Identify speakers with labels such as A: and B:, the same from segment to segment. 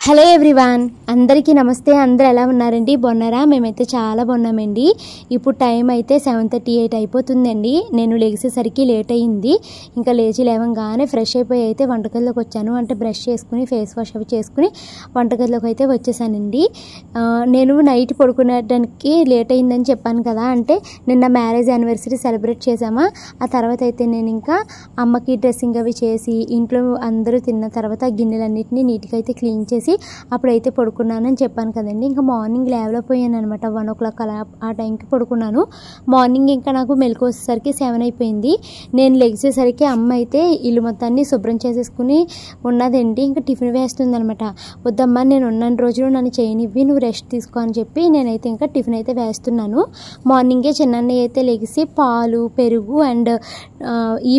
A: Hello everyone, అందరికీ నమస్తే. అందరూ ఎలా ఉన్నారండి? బాగున్నారా? మేమైతే చాలా బాగున్నామండి. ఇప్పుడు టైం అయితే 7:38 అయిపోతుందండి. నేను లేచేసరికి లేట్ అయ్యింది. ఇంకా లేవగానే ఫ్రెష్ అయిపోయి అయితే వంటగదిలోకి వచ్చాను. అంటే బ్రష్ చేసుకుని ఫేస్ వాష్ అవి చేసుకుని వంటగదిలోకి అయితే వచ్చేసానండి. నేను నైట్ పడుకునేటానికి లేట్ అయిందని చెప్పాను కదా. అంటే నిన్న మ్యారేజ్ యానివర్సరీ సెలబ్రేట్ చేసామా. ఆ తర్వాత అయితే నేను ఇంకా అమ్మకి డ్రెస్సింగ్ అవి చేసి ఇంట్లో అందరూ తిన్న తర్వాత గిన్నెలన్నింటినీ నీట్గా అయితే క్లీన్ చేసి అప్పుడైతే పడుకున్నానని చెప్పాను కదండి. ఇంకా మార్నింగ్ లేవలేకపోయాను అనమాట. 1 o'clock అలా ఆ టైంకి పడుకున్నాను. మార్నింగ్ ఇంకా నాకు మెలకు వచ్చేసరికి 7 అయిపోయింది. నేను లెగిసేసరికి అమ్మ అయితే ఇల్లు మొత్తాన్ని శుభ్రం చేసేసుకుని ఉన్నదండి. ఇంకా టిఫిన్ వేస్తుంది అనమాట. వద్దమ్మా, నేను ఉన్న రోజులు నన్ను చేయనివ్వి, నువ్వు రెస్ట్ తీసుకో అని చెప్పి నేనైతే ఇంకా టిఫిన్ అయితే వేస్తున్నాను. మార్నింగే చిన్నన్నయ్య అయితే లెగిసి పాలు, పెరుగు అండ్ ఈ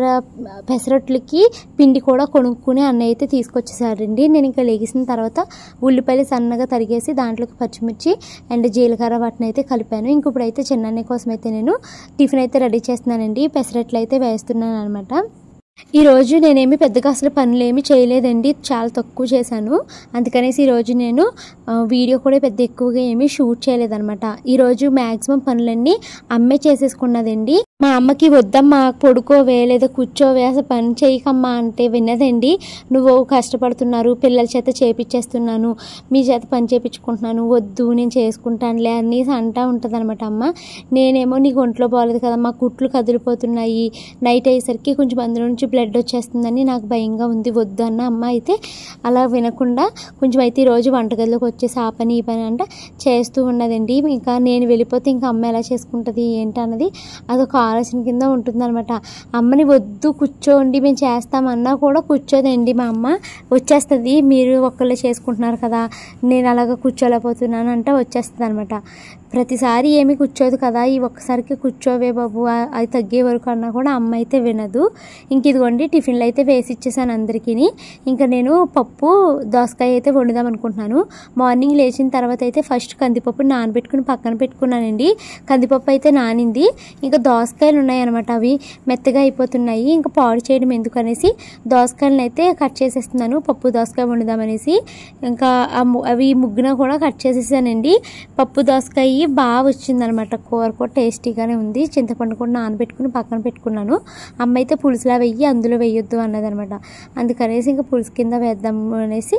A: పెసరట్లకి పిండి కూడా కొనుక్కుని అన్నయ్య అయితే తీసుకొచ్చేసారండి. నేను ఇంకా లెగిసిన తర్వాత ఉల్లిపాయలు సన్నగా తరిగేసి దాంట్లోకి పచ్చిమిర్చి అండ్ జీలకర్ర వాటిని అయితే కలిపాను. ఇంక ఇప్పుడైతే చిన్నన్నయ్య కోసం అయితే నేను టిఫిన్ అయితే రెడీ చేస్తున్నానండి. పెసరట్లు అయితే వేస్తున్నాను అనమాట. ఈరోజు నేనేమి పెద్దగా అసలు పనులు ఏమి చేయలేదండి. చాలా తక్కువ చేశాను. అందుకనేసి ఈరోజు నేను వీడియో కూడా పెద్ద ఎక్కువగా ఏమీ షూట్ చేయలేదన్నమాట. ఈరోజు మ్యాక్సిమం పనులన్నీ అమ్మే చేసేసుకున్నదండి. మా అమ్మకి వద్దమ్మా, పడుకోవే లేదా కూర్చోవే, అసలు పని చేయకమ్మా అంటే విన్నదండి. నువ్వు కష్టపడుతున్నారు, పిల్లల చేత చేపించేస్తున్నాను, మీ చేత పని చేయించుకుంటున్నాను, వద్దు నేను చేసుకుంటానులే అనేసి అంటూ ఉంటుంది అనమాట అమ్మ. నేనేమో నీకు ఒంట్లో బాగోలేదు కదమ్మా, కుట్లు కదిలిపోతున్నాయి, నైట్ అయ్యేసరికి కొంచెం అందులో నుంచి బ్లడ్ వచ్చేస్తుందని నాకు భయంగా ఉంది, వద్దు అన్న అమ్మ అయితే అలా వినకుండా కొంచెం అయితే ఈరోజు వంటగదిలోకి వచ్చేసి ఆ పని ఈ పని అంటే చేస్తూ ఉన్నదండి. ఇంకా నేను వెళ్ళిపోతే ఇంకా అమ్మ ఎలా చేసుకుంటుంది ఏంటన్నది అదొక ఆలోచన కింద ఉంటుందన్నమాట. అమ్మని వద్దు కూర్చోండి మేము చేస్తామన్నా కూడా కూర్చోదండి. మా అమ్మ వచ్చేస్తుంది, మీరు ఒక్కళ్ళే చేసుకుంటున్నారు కదా, నేను అలాగ కూర్చోలేకపోతున్నాను అంటే వచ్చేస్తుంది అనమాట. ప్రతిసారి ఏమీ కూర్చోదు కదా, ఈ ఒక్కసారికి కూర్చోవే బాబు అది తగ్గే వరకు అన్నా కూడా అమ్మ అయితే వినదు. ఇంక ఇదిగోండి టిఫిన్లు అయితే వేసి ఇచ్చేసాను అందరికీ. ఇంకా నేను పప్పు దోసకాయ అయితే వండుదాం అనుకుంటున్నాను. మార్నింగ్ లేచిన తర్వాత అయితే ఫస్ట్ కందిపప్పు నానబెట్టుకుని పక్కన పెట్టుకున్నానండి. కందిపప్పు అయితే నానింది. ఇంకా దోసకాయలు ఉన్నాయన్నమాట, అవి మెత్తగా అయిపోతున్నాయి. ఇంకా పాడు చేయడం ఎందుకనేసి దోసకాయలను అయితే కట్ చేసేస్తున్నాను. పప్పు దోసకాయ వండుదామనేసి ఇంకా అవి ముగ్గున కూడా కట్ చేసేసానండి. పప్పు దోసకాయ బాగా వచ్చిందనమాట. కూర కూడా టేస్టీగానే ఉంది. చింతపండు కూడా నానబెట్టుకుని పక్కన పెట్టుకున్నాను. అమ్మ అయితే పులుసులా వెయ్యి అందులో వేయొద్దు అన్నదనమాట. అందుకనేసి ఇంకా పులుసు కింద వేద్దాము అనేసి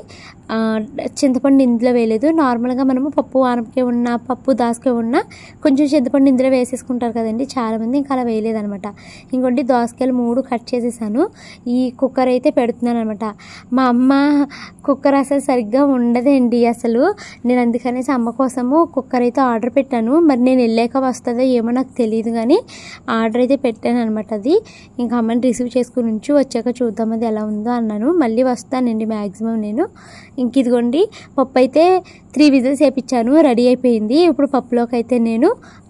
A: చింతపండు ఇందులో వేయలేదు. నార్మల్గా మనము పప్పు ఆనపకాయ ఉన్న పప్పు దోసకాయ ఉన్న కొంచెం చింతపండు ఇందులో వేసేసుకుంటారు కదండి చాలామంది, ఇంకా అలా వేయలేదనమాట. ఇంకోటి దోసకాయలు 3 కట్ చేసేసాను. ఈ కుక్కర్ అయితే పెడుతున్నాను అనమాట. మా అమ్మ కుక్కర్ అసలు సరిగ్గా ఉండదండి అసలు. నేను అందుకనేసి అమ్మ కోసము కుక్కర్ అయితే ఆర్డర్ పెట్టాను. మరి నేను వెళ్ళాక వస్తుందో ఏమో నాకు తెలియదు, కానీ ఆర్డర్ అయితే పెట్టాను అనమాట. అది ఇంకా అమ్మని రిసీవ్ చేసుకుని నుంచి వచ్చాక చూద్దాం అది ఎలా ఉందో అన్నాను. మళ్ళీ వస్తానండి మ్యాక్సిమం నేను. ఇంక ఇదిగోండి పప్పు అయితే 3 విజిల్స్ వేయించాను, రెడీ అయిపోయింది. ఇప్పుడు పప్పులోకి అయితే నేను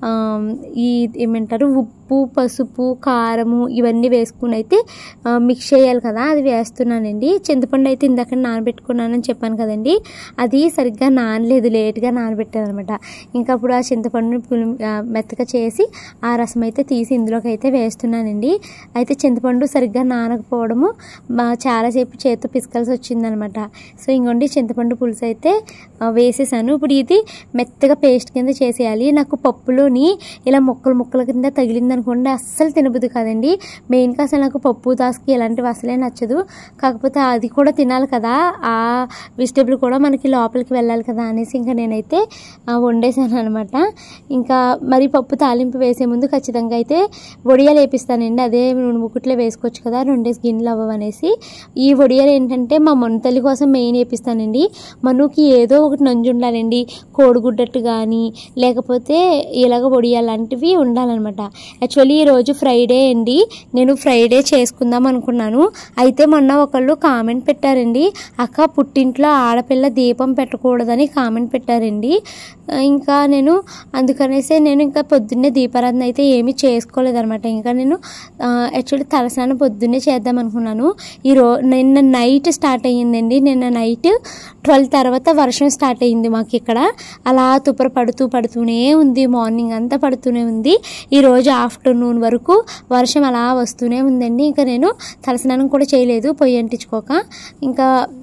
A: ఈ ఏమంటారు ఉప్పు, పసుపు, కారము ఇవన్నీ వేసుకుని అయితే మిక్స్ చేయాలి కదా, అది వేస్తున్నానండి. చింతపండు అయితే ఇందాక నానబెట్టుకున్నానని చెప్పాను కదండి, అది సరిగ్గా నానలేదు, లేట్గా నానబెట్టాను అనమాట. ఇంకా అప్పుడు ఆ చింతపండుని మెత్తగా చేసి ఆ రసం అయితే తీసి ఇందులోకి అయితే వేస్తున్నానండి. అయితే చింతపండు సరిగ్గా నానకపోవడము చాలాసేపు చేతితో పిసకాల్సి వచ్చిందనమాట. సో ఇంకోండి చింతపండు పులుసు అయితే వేసేసాను. ఇప్పుడు ఇది మెత్తగా పేస్ట్ కింద చేసేయాలి. నాకు పప్పులోని ఇలా ముక్కల కింద తగిలింది అనుకోండి అస్సలు తినబుద్ది కాదండి. మెయిన్గా అసలు నాకు పప్పు దాసుకి ఇలాంటివి అసలే నచ్చదు. కాకపోతే అది కూడా తినాలి కదా, ఆ వెజిటేబుల్ కూడా మనకి లోపలికి వెళ్ళాలి కదా అనేసి ఇంకా నేనైతే వండేసాను అనమాట. ఇంకా మరి పప్పు తాలింపు వేసే ముందు ఖచ్చితంగా అయితే వడియాలు వేపిస్తానండి. అదే 2 ముకుట్లో వేసుకోవచ్చు కదా, 2 గిన్నెలు అవ్వనేసి. ఈ వడియాలు ఏంటంటే మా మను తల్లి కోసం మెయిన్ వేపిస్తానండి. మనుకి ఏదో ఒకటి నంజు ఉండాలండి, కోడిగుడ్డట్టు కానీ లేకపోతే ఇలాగ వడియాలు లాంటివి ఉండాలన్నమాట. యాక్చువల్లీ ఈరోజు ఫ్రైడే అండి, నేను ఫ్రైడే చేసుకుందాం అనుకున్నాను. అయితే మొన్న ఒకళ్ళు కామెంట్ పెట్టారండి, అక్క పుట్టింట్లో ఆడపిల్ల దీపం పెట్టకూడదని కామెంట్ పెట్టారండి. ఇంకా నేను అందుకనేసి నేను ఇంకా పొద్దున్నే దీపారాధన అయితే ఏమీ చేసుకోలేదనమాట. ఇంకా నేను యాక్చువల్లీ తలస్నానం పొద్దున్నే చేద్దాం అనుకున్నాను. నిన్న నైట్ స్టార్ట్ అయ్యిందండి. నిన్న నైట్ 12 తర్వాత వర్షం స్టార్ట్ అయ్యింది మాకు ఇక్కడ. అలా తుప్పర పడుతూనే ఉంది, మార్నింగ్ అంతా పడుతూనే ఉంది. ఈరోజు ఆఫ్టర్నూన్ వరకు వర్షం అలా వస్తూనే ఉందండి. ఇంకా నేను తలస్నానం కూడా చేయలేదు పొయ్యి అంటించుకోక. ఇంకా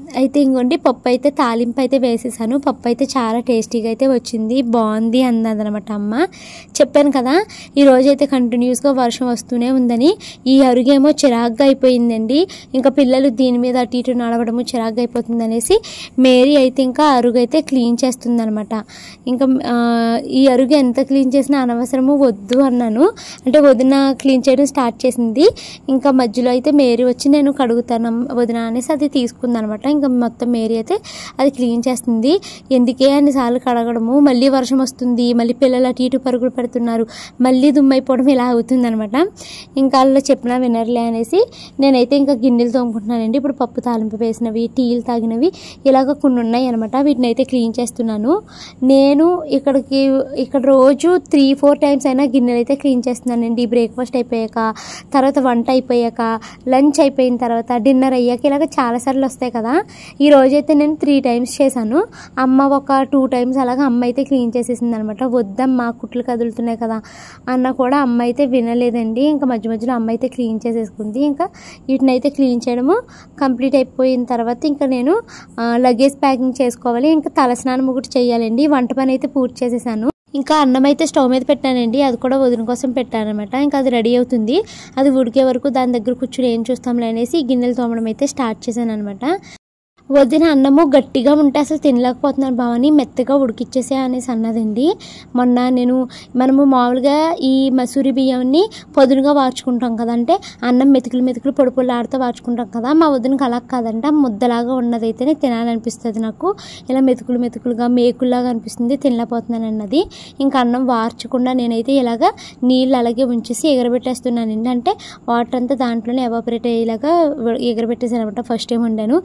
A: అయితే ఇంకోండి పప్పు అయితే తాలింపు అయితే వేసేసాను. పప్పు అయితే చాలా టేస్టీగా అయితే వచ్చింది, బాగుంది అన్నదనమాట అమ్మ. చెప్పాను కదా ఈరోజు అయితే కంటిన్యూస్గా వర్షం వస్తూనే ఉందని. ఈ అరుగేమో చిరాగ్గా అయిపోయిందండి. ఇంకా పిల్లలు దీని మీద అటు ఇటు నడవడము చిరాగ్గా అయిపోతుంది అనేసి మేరీ అయితే ఇంకా అరుగు అయితే క్లీన్ చేస్తుంది అనమాట. ఇంకా ఈ అరుగు ఎంత క్లీన్ చేసినా అనవసరము వద్దు అన్నాను. అంటే వదిన క్లీన్ చేయడం స్టార్ట్ చేసింది. ఇంకా మధ్యలో అయితే మేరీ వచ్చి నేను కడుగుతాను వదిన అనేసి అది తీసుకుందనమాట. ఇంకా మొత్తం మేరీ అయితే అది క్లీన్ చేస్తుంది. ఎందుకే అన్నిసార్లు కడగడము, మళ్ళీ వర్షం వస్తుంది, మళ్ళీ పిల్లలు అటు ఇటు పరుగులు పెడుతున్నారు, మళ్ళీ దుమ్మైపోవడం ఇలా అవుతుంది అనమాట. ఇంకా వాళ్ళు చెప్పినా వినర్లే అనేసి నేనైతే ఇంకా గిన్నెలు తోముకుంటున్నానండి. ఇప్పుడు పప్పు తాలింపు వేసినవి, టీలు తాగినవి ఇలాగ కొన్ని ఉన్నాయి అనమాట. వీటిని అయితే క్లీన్ చేస్తున్నాను. నేను ఇక్కడ రోజు 3-4 టైమ్స్ అయినా గిన్నెలు అయితే క్లీన్ చేస్తున్నానండి. బ్రేక్ఫాస్ట్ అయిపోయాక, తర్వాత వంట అయిపోయాక, లంచ్ అయిపోయిన తర్వాత, డిన్నర్ అయ్యాక ఇలాగ చాలాసార్లు వస్తాయి కదా. ఈ రోజైతే నేను 3 టైమ్స్ చేశాను. అమ్మ ఒక 2 టైమ్స్ అలాగా అమ్మ అయితే క్లీన్ చేసేసింది అనమాట. వద్దమ్మా కుట్లు కదులుతున్నాయి కదా అన్న కూడా అమ్మ అయితే వినలేదండి. ఇంకా మధ్య మధ్యలో అమ్మ అయితే క్లీన్ చేసేసుకుంది. ఇంకా వీటిని అయితే క్లీన్ చేయడము కంప్లీట్ అయిపోయిన తర్వాత ఇంకా నేను లగేజ్ ప్యాకింగ్ చేసుకోవాలి. ఇంకా తలస్నానం ఒకటి చేయాలండి. వంట పని అయితే పూర్తి చేసేసాను. ఇంకా అన్నం అయితే స్టవ్ మీద పెట్టానండి. అది కూడా వదిన కోసం పెట్టాను అనమాట. ఇంకా అది రెడీ అవుతుంది. అది ఉడికే వరకు దాని దగ్గర కూర్చుని ఏం చూస్తాంలే అనేసి గిన్నెలు తోమడం అయితే స్టార్ట్ చేశాను అనమాట. వదిన అన్నము గట్టిగా ఉంటే అసలు తినలేకపోతున్నాను బావని, మెత్తగా ఉడికిచ్చేసే అనేసి అన్నదండి. మొన్న మనము మామూలుగా ఈ మసూరి బియ్యాన్ని పొదునుగా వార్చుకుంటాం కదా, అంటే అన్నం మెతుకులు పొడి ఆడుతూ వార్చుకుంటాం కదా. మా వదినకి అలా కాదంట, ముద్దలాగా ఉన్నదైతేనే తినాలనిపిస్తుంది నాకు. ఇలా మెతుకులుగా మేకుల్లాగా అనిపిస్తుంది, తినలేకపోతున్నాను అన్నది. ఇంకా అన్నం వార్చకుండా నేనైతే ఇలాగ నీళ్ళు అలాగే ఉంచేసి ఎగరబెట్టేస్తున్నానండి. అంటే వాటర్ అంతా దాంట్లోనే ఎవాపరేట్ అయ్యేలాగా ఎగరబెట్టేసాను అనమాట. ఫస్ట్ టైం వండాను.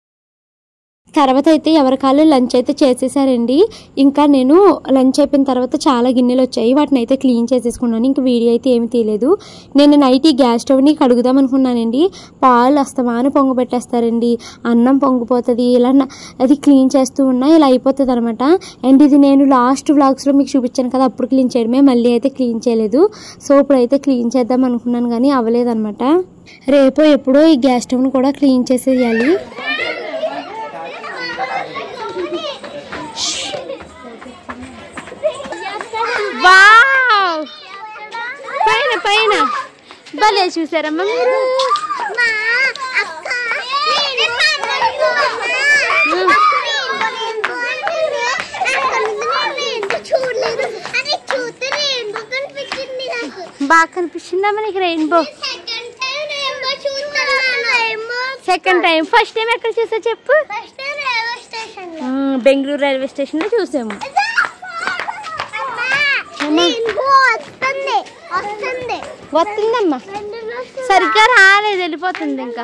A: తర్వాత అయితే ఎవరి కాళ్ళు లంచ్ అయితే చేసేసారండి. ఇంకా నేను లంచ్ అయిపోయిన తర్వాత చాలా గిన్నెలు వచ్చాయి, వాటిని అయితే క్లీన్ చేసేసుకున్నాను. ఇంకా వీడియో అయితే ఏమి తీయలేదు. నేను నైట్ ఈ గ్యాస్ స్టవ్ని కడుగుదాం అనుకున్నానండి. పాలు అస్తమాను పొంగు పెట్టేస్తారండి, అన్నం పొంగిపోతుంది, ఇలా అది క్లీన్ చేస్తూ ఉన్నా ఇలా అయిపోతుంది అనమాట. అండ్ ఇది నేను లాస్ట్ వ్లాగ్స్లో మీకు చూపించాను కదా, అప్పుడు క్లీన్ చేయడమే, మళ్ళీ అయితే క్లీన్ చేయలేదు. సో ఇప్పుడైతే క్లీన్ చేద్దాం అనుకున్నాను కానీ అవ్వలేదన్నమాట. రేపు ఎప్పుడో ఈ గ్యాస్ స్టవ్ని కూడా క్లీన్ చేసేయాలి. వావ్, పైన భలే చూసారమ్మా మీరు. బాగా కనిపించిందా మనకి rainbow? Second time. First time ఎక్కడ చూసా చెప్పు? బెంగళూరు రైల్వే స్టేషన్ లో చూసాము. వస్తుందమ్మా, సరిగ్గా రాలేదు, వెళ్ళిపోతుంది. ఇంకా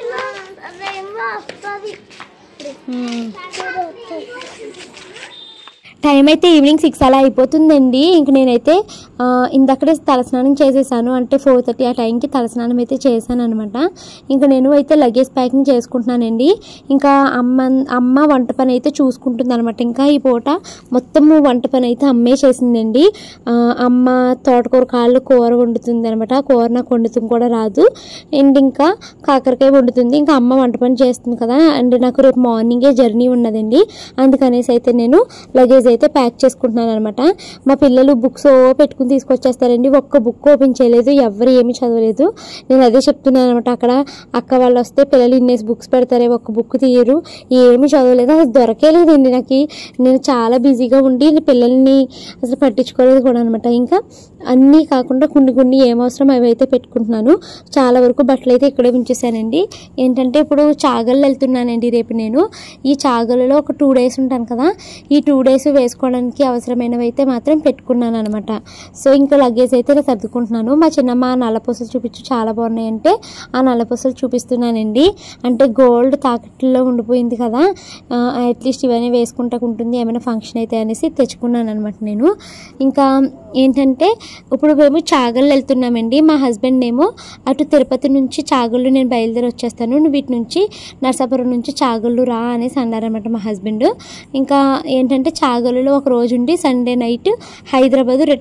A: టైం అయితే ఈవినింగ్ 6 అలా అయిపోతుందండి. ఇంక నేనైతే ఇందక్కడే తలస్నానం చేసేసాను, అంటే 4:30 ఆ టైంకి తలస్నానం అయితే చేశాను అనమాట. ఇంకా నేను అయితే లగేజ్ ప్యాకింగ్ చేసుకుంటున్నానండి. ఇంకా అమ్మ వంట పని అయితే చూసుకుంటుంది అనమాట. ఇంకా ఈ పూట మొత్తము వంట పని అయితే అమ్మే చేసిందండి. అమ్మ తోటకూర కాళ్ళు కూర వండుతుంది అనమాట. కూర నాకు వండుతుంది కూడా రాదు. అండ్ ఇంకా కాకరకాయ వండుతుంది. ఇంకా అమ్మ వంట పని చేస్తుంది కదా. అండ్ నాకు రేపు మార్నింగే జర్నీ ఉన్నదండి. అందుకనేసి అయితే నేను లగేజ్ అయితే ప్యాక్ చేసుకుంటున్నాను అనమాట. మా పిల్లలు బుక్స్ పెట్టుకుని తీసుకొచ్చేస్తారండి. ఒక్క బుక్ ఓపెన్ చేయలేదు, ఎవరు ఏమి చదవలేదు. నేను అదే చెప్తున్నాను అనమాట. అక్కడ అక్క వాళ్ళు వస్తే పిల్లలు ఇన్నేసి బుక్స్ పెడతారే, ఒక్క బుక్ తీయరు, ఏమి చదవలేదు. అసలు దొరకేలేదండి నాకు. నేను చాలా బిజీగా ఉండి పిల్లల్ని అసలు పట్టించుకోలేదు కూడా అనమాట. ఇంకా అన్నీ కాకుండా కొన్ని ఏమవసరం అవి అయితే పెట్టుకుంటున్నాను. చాలా వరకు బట్టలు అయితే ఇక్కడే ఉంచేసానండి. ఏంటంటే ఇప్పుడు చాగళ్ళు వెళ్తున్నానండి రేపు. నేను ఈ చాగలలో ఒక 2 డేస్ ఉంటాను కదా, ఈ 2 డేస్ వేసుకోవడానికి అవసరమైనవి అయితే మాత్రం పెట్టుకున్నాను అనమాట. సో ఇంకా లగేజ్ అయితే నేను సర్దుకుంటున్నాను. మా చిన్నమ్మ నల్లపూసలు చూపించు చాలా బాగున్నాయంటే ఆ నల్లపూసలు చూపిస్తున్నానండి. అంటే గోల్డ్ తాకట్లో ఉండిపోయింది కదా, అట్లీస్ట్ ఇవన్నీ వేసుకుంటూ ఉంటుంది ఏమైనా ఫంక్షన్ అయితే అనేసి తెచ్చుకున్నాను అనమాట నేను. ఇంకా ఏంటంటే ఇప్పుడు మేము చాగళ్ళు వెళ్తున్నామండి. మా హస్బెండ్ ఏమో అటు తిరుపతి నుంచి చాగళ్ళు నేను బయలుదేరి వచ్చేస్తాను, నువ్వు వీటి నుంచి నరసాపురం నుంచి చాగళ్ళు రా అనేసి అన్నారనమాట మా హస్బెండ్. ఇంకా ఏంటంటే చాగళ్ళలో ఒక రోజు ఉండి సండే నైట్ హైదరాబాద్ రిటర్న్ అయిపోతాం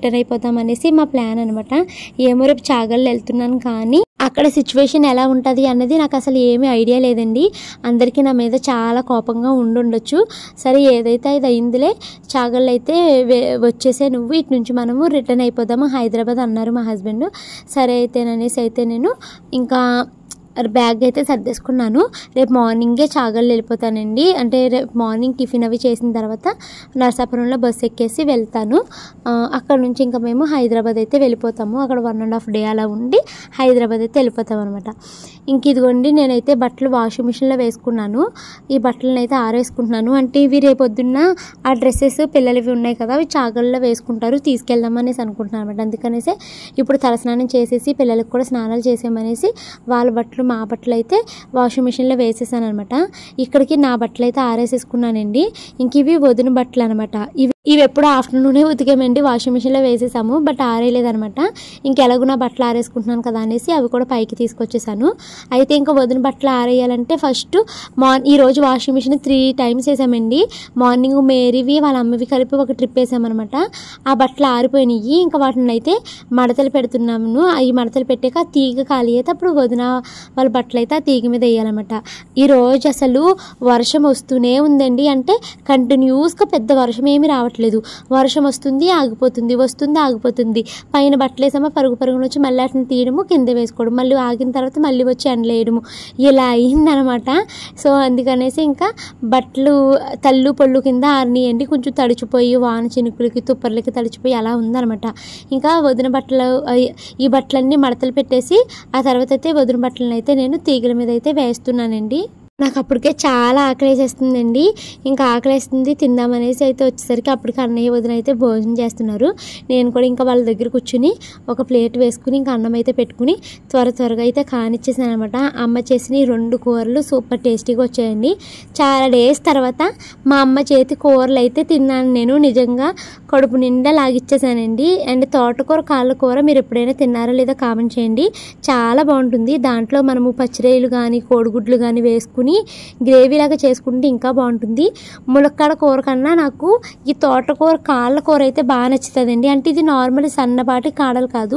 A: వెళ్ళిపోతామనేసి మా ప్లాన్ అనమాట. ఏమో రేపు చాగళ్ళు వెళ్తున్నాను, కానీ అక్కడ సిచ్యువేషన్ ఎలా ఉంటుంది అన్నది నాకు అసలు ఏమీ ఐడియా లేదండి. అందరికీ నా మీద చాలా కోపంగా ఉండుండొచ్చు. సరే ఏదైతే అది అయిందిలే, చాగళ్ళు అయితే వచ్చేసే నువ్వు, ఇటు నుంచి మనము రిటర్న్ అయిపోదాము హైదరాబాద్ అన్నారు మా హస్బెండ్. సరే అయితేననేసి అయితే నేను ఇంకా బ్యాగ్ అయితే సర్దేసుకున్నాను. రేపు మార్నింగే చాగళ్ళు వెళ్ళిపోతానండి. అంటే రేపు మార్నింగ్ టిఫిన్ అవి చేసిన తర్వాత నరసాపురంలో బస్సు ఎక్కేసి వెళ్తాను. అక్కడ నుంచి ఇంకా మేము హైదరాబాద్ అయితే వెళ్ళిపోతాము. అక్కడ 1.5 డే అలా ఉండి హైదరాబాద్ అయితే వెళ్ళిపోతాం అనమాట. ఇంక ఇదిగోండి నేనైతే బట్టలు వాషింగ్ మిషన్లో వేసుకున్నాను. ఈ బట్టలను అయితే ఆరేసుకుంటున్నాను. అంటే ఇవి రేపొద్దున్న ఆ డ్రెస్సెస్ పిల్లలవి ఉన్నాయి కదా, అవి చాగళ్ళలో వేసుకుంటారు, తీసుకెళ్దామనేసి అనుకుంటున్నాను అనమాట. అందుకనేసి ఇప్పుడు తలస్నానం చేసేసి పిల్లలకు కూడా స్నానాలు చేసామనేసి వాళ్ళ బట్టలు మా బట్టలు అయితే వాషింగ్ మిషన్లో వేసేసాను అనమాట. ఇక్కడికి నా బట్టలు అయితే ఆరేసేసుకున్నానండి. ఇంక ఇవి వదిన బట్టలు అనమాట. ఇవి ఎప్పుడు ఆఫ్టర్నూనే ఉతికామండి, వాషింగ్ మిషన్లో వేసేసాము, బట్ ఆరేయలేదనమాట. ఇంకెలాగో నా బట్టలు ఆరేసుకుంటున్నాను కదా అనేసి అవి కూడా పైకి తీసుకొచ్చేసాను. అయితే ఇంకా వదిన బట్టలు ఆరేయాలంటే ఫస్ట్ ఈరోజు వాషింగ్ మిషన్ 3 times వేసామండి. మార్నింగ్ మేరీవి వాళ్ళ అమ్మవి కలిపి ఒక ట్రిప్ వేసామన్నమాట. ఆ బట్టలు ఆరిపోయినాయి. ఇంకా వాటిని అయితే మడతలు పెడుతున్నాము. ఈ మడతలు పెట్టాక తీగ ఖాళీ అయితే అప్పుడు వదిన వాళ్ళ బట్టలు అయితే ఆ తీగ మీద వేయాలన్నమాట. ఈరోజు అసలు వర్షం వస్తూనే ఉందండి. అంటే కంటిన్యూస్గా పెద్ద వర్షం ఏమి రావట్లేదు. వర్షం వస్తుంది ఆగిపోతుంది, వస్తుంది ఆగిపోతుంది. పైన బట్టలు వేసామా పరుగున వచ్చి మళ్ళీ వాటిని తీయడము, కింద వేసుకోవడం, మళ్ళీ ఆగిన తర్వాత మళ్ళీ వచ్చి ఎండలేయడము, ఇలా అయిందనమాట. సో అందుకనేసి ఇంకా బట్టలు తల్లు పొళ్ళు కింద ఆరినాయండి. కొంచెం తడిచిపోయి వాన చినుకులకి తుప్పర్లకి తడిచిపోయి అలా ఉందనమాట. ఇంకా వదిన బట్టలు ఈ బట్టలన్నీ మడతలు పెట్టేసి ఆ తర్వాత అయితే వదిన బట్టలను అయితే నేను తీగల మీద అయితే వేస్తున్నానండి. నాకు అప్పటికే చాలా ఆకలేసేస్తుందండి. ఇంకా ఆకలేస్తుంది తిందామనేసి అయితే వచ్చేసరికి అప్పటికి అన్నయ్య వదిన అయితే భోజనం చేస్తున్నారు. నేను కూడా ఇంకా వాళ్ళ దగ్గర కూర్చుని ఒక ప్లేట్ వేసుకుని ఇంకా అన్నం అయితే పెట్టుకుని త్వరగా అయితే కానిచ్చేసాను అనమాట. అమ్మ చేసిన 2 కూరలు సూపర్ టేస్టీగా వచ్చాయండి. చాలా డేస్ తర్వాత మా అమ్మ చేతి కూరలు అయితే తిన్నాను నేను. నిజంగా కడుపు నిండా లాగిచ్చేసానండి. అండ్ తోటకూర కాళ్ళ కూర మీరు ఎప్పుడైనా తిన్నారో లేదో కామెంట్ చేయండి. చాలా బాగుంటుంది. దాంట్లో మనము పచ్చిరొయ్యలు కానీ కోడిగుడ్లు కానీ వేసుకుని గ్రేవీ లాగా చేసుకుంటే ఇంకా బాగుంటుంది. ములక్కాడ కూర కన్నా నాకు ఈ తోటకూర కాళ్ళ కూర అయితే బాగా నచ్చుతుందండి. అంటే ఇది నార్మల్ సన్నపాటి కాడలు కాదు,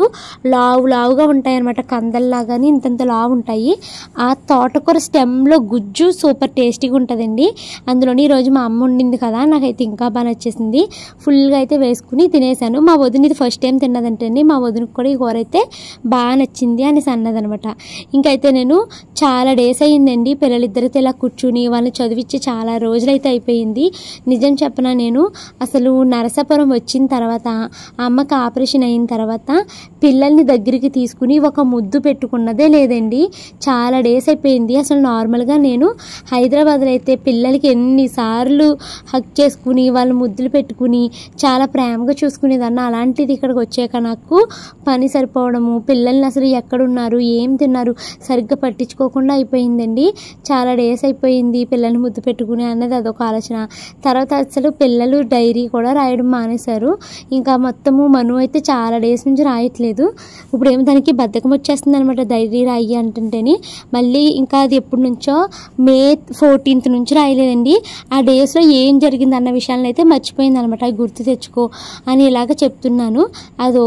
A: లావుగా ఉంటాయి అనమాట. కందల్లాగాని ఇంతంత లావు ఉంటాయి. ఆ తోటకూర స్టెమ్లో గుజ్జు సూపర్ టేస్టీగా ఉంటుందండి. అందులోని ఈరోజు మా అమ్మ ఉండింది కదా, నాకైతే ఇంకా బాగా నచ్చేసింది. ఫుల్గా అయితే వేసుకుని తినేసాను. మా వదిన ఇది ఫస్ట్ టైం తిన్నదంటే మా వదినకు కూడా ఈ కూర అయితే బాగా నచ్చింది అనేసి అన్నదనమాట. ఇంకైతే నేను చాలా డేస్ అయ్యిందండి పిల్లలిద్దరితో ఇలా కూర్చుని వాళ్ళని చదివించి చాలా రోజులైతే అయిపోయింది. నిజం చెప్పనా, నేను అసలు నరసాపురం వచ్చిన తర్వాత అమ్మకి ఆపరేషన్ అయిన తర్వాత పిల్లల్ని దగ్గరికి తీసుకుని ఒక ముద్దు పెట్టుకున్నదే లేదండి. చాలా డేస్ అయిపోయింది. అసలు నార్మల్గా నేను హైదరాబాద్లో అయితే పిల్లలకి ఎన్నిసార్లు హగ్ చేసుకుని వాళ్ళు ముద్దులు పెట్టుకుని చాలా ప్రేమగా చూసుకునేదాన్ని. అలాంటిది ఇక్కడికి వచ్చాక నాకు పని సరిపోవడము, పిల్లల్ని అసలు ఎక్కడున్నారు ఏం తిన్నారు సరిగ్గా పట్టించుకోకుండా అయిపోయిందండి. చాలా డేస్ అయిపోయింది పిల్లల్ని ముద్దు పెట్టుకుని అన్నది అదొక ఆలోచన. తర్వాత అసలు పిల్లలు డైరీ కూడా రాయడం మానేశారు. ఇంకా మొత్తము మను అయితే చాలా డేస్ నుంచి రాయట్లేదు. ఇప్పుడు ఏమో దానికి బద్ధకం వచ్చేస్తుంది అనమాట డైరీ రాయి అంటుంటేని. మళ్ళీ ఇంకా అది ఎప్పటి నుంచో May 14th నుంచి రాయలేదండి. ఆ డేస్లో ఏం జరిగింది అన్న విషయాలను అయితే మర్చిపోయింది అనమాట. అవి గుర్తు తెచ్చుకో అని ఇలాగ చెప్తున్నాను. అదో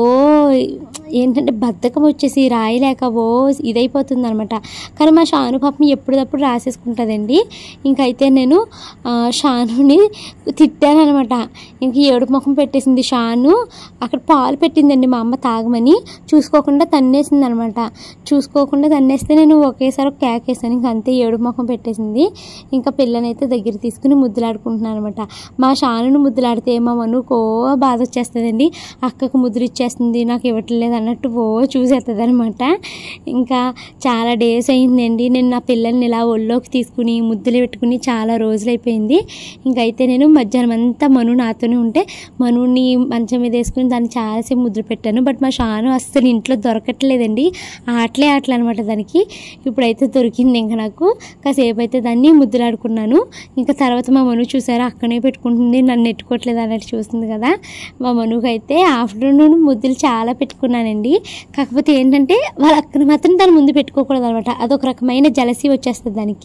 A: ఏంటంటే బద్ధకం వచ్చేసి రాయలేక ఇదైపోతుంది అనమాట. కానీ మా షాను పాపం ఎప్పుడప్పుడు రాసేసుకుంటుందండి. ఇంకైతే నేను షానుని తిట్టాను అనమాట. ఇంక ఏడుపు ముఖం పెట్టేసింది షాను. అక్కడ పాలు పెట్టిందండి మా అమ్మ తాగమని, చూసుకోకుండా తన్నేసింది అనమాట. చూసుకోకుండా తన్నేస్తే నేను ఒకేసారి ఒక కేకేసాను. ఇంక అంతే ఏడుపు ముఖం పెట్టేసింది. ఇంకా పిల్లనైతే దగ్గర తీసుకుని ముద్దులాడుకుంటున్నాను అనమాట. మా షానుని ముద్దులాడితే మా మనుకో బాధ వచ్చేస్తుందండి. అక్కకు ముద్దులు ఇచ్చేస్తుంది, నాకు ఇవ్వట్లేదు అన్నట్టు చూసేస్తుంది అనమాట. ఇంకా చాలా డేస్ అయిందండి నేను నా పిల్లల్ని ఇలా ఒళ్ళోకి తీసుకుని ముద్దులు పెట్టుకుని చాలా రోజులు అయిపోయింది. ఇంకైతే నేను మధ్యాహ్నం అంతా మను నాతోనే ఉంటే మనుని మంచం మీద వేసుకుని దాన్ని చాలాసేపు ముద్దులు పెట్టాను. బట్ మా షాను అస్సలు ఇంట్లో దొరకట్లేదండి. ఆటలే అనమాట దానికి. ఇప్పుడైతే దొరికింది. ఇంకా నాకు కాసేపు అయితే దాన్ని ముద్దులాడుకున్నాను. ఇంకా తర్వాత మా మను చూసారా అక్కనే పెట్టుకుంటుంది, నన్ను ఎట్టుకోవట్లేదు అన్నట్టు చూస్తుంది కదా. మా మనుకి అయితే ఆఫ్టర్నూన్ ముద్దులు చాలా పెట్టుకున్నానండి. కాకపోతే ఏంటంటే వాళ్ళ అక్కన మాత్రం దాని ముందు పెట్టుకోకూడదు అనమాట. అదొక రకమైన జలసీ వచ్చేస్తుంది దానికి.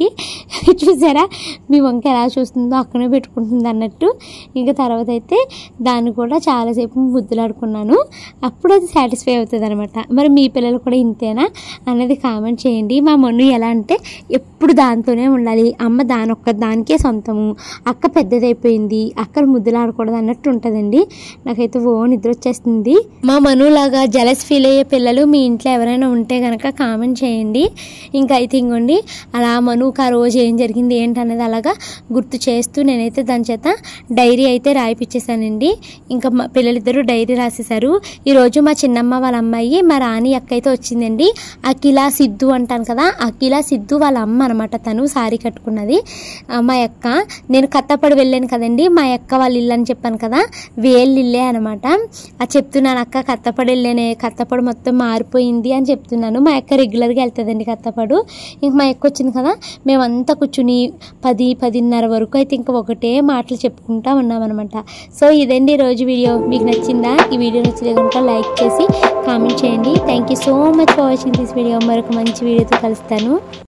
A: అక్కకి. చూసారా మీ వంక ఎలా చూస్తుందో అక్కనే పెట్టుకుంటుంది అన్నట్టు. ఇంకా తర్వాత అయితే దాన్ని కూడా చాలాసేపు ముద్దులాడుకున్నాను. అప్పుడు అది సాటిస్ఫై అవుతుంది అనమాట. మరి మీ పిల్లలు కూడా ఇంతేనా అనేది కామెంట్ చేయండి. మా మన్ను ఎలా అంటే ఎప్పుడు దాంతోనే ఉండాలి, అమ్మ దానికే సొంతము, అక్క పెద్దదైపోయింది, అక్కడ ముద్దులాడకూడదు అన్నట్టు ఉంటుందండి. నాకైతే నిద్ర వచ్చేస్తుంది. మా మనులాగా జలస్ ఫీల్ అయ్యే పిల్లలు మీ ఇంట్లో ఎవరైనా ఉంటే కనుక కామెంట్ చేయండి. ఇంకా అయితే ఇంకోండి అలా మనుకు ఆ రోజు ఏం జరిగింది ఏంటనేది అలాగా గుర్తు చేస్తూ నేనైతే దాని చేత డైరీ అయితే రాయిపించేసానండి. ఇంకా మా పిల్లలిద్దరూ డైరీ రాసేసారు. ఈరోజు మా చిన్నమ్మ వాళ్ళ అమ్మాయి మా రాణి అక్క అయితే వచ్చిందండి. అఖిల సిద్ధు అంటాను కదా, అఖిల సిద్ధు వాళ్ళ అమ్మ అనమాట. తను సారీ కట్టుకున్నది మా అక్క. నేను కత్తపడి వెళ్ళాను కదండి, మా అక్క వాళ్ళ ఇల్లు అని చెప్పాను కదా, వేళ్ళ ఇల్లే అనమాట. అది చెప్తున్నాను, అక్క కత్తపడి వెళ్ళానే, కత్తపడి మొత్తం మారిపోయింది అని చెప్తున్నాను. మా అక్క రెగ్యులర్గా వెళ్తుందండి కత్తపడు. ఇంక మా అక్క వచ్చింది కదా, మేమంతా కూర్చుని 10-10:30 వరకు అయితే ఇంకా ఒకటే మాటలు చెప్పుకుంటా ఉన్నామన్నమాట. సో ఇదండి ఈరోజు వీడియో. మీకు నచ్చిందా? ఈ వీడియో నచ్చితే కనుక లైక్ చేసి కామెంట్ చేయండి. Thank you so much for watching this video. మరొక మంచి వీడియోతో కలుస్తాను.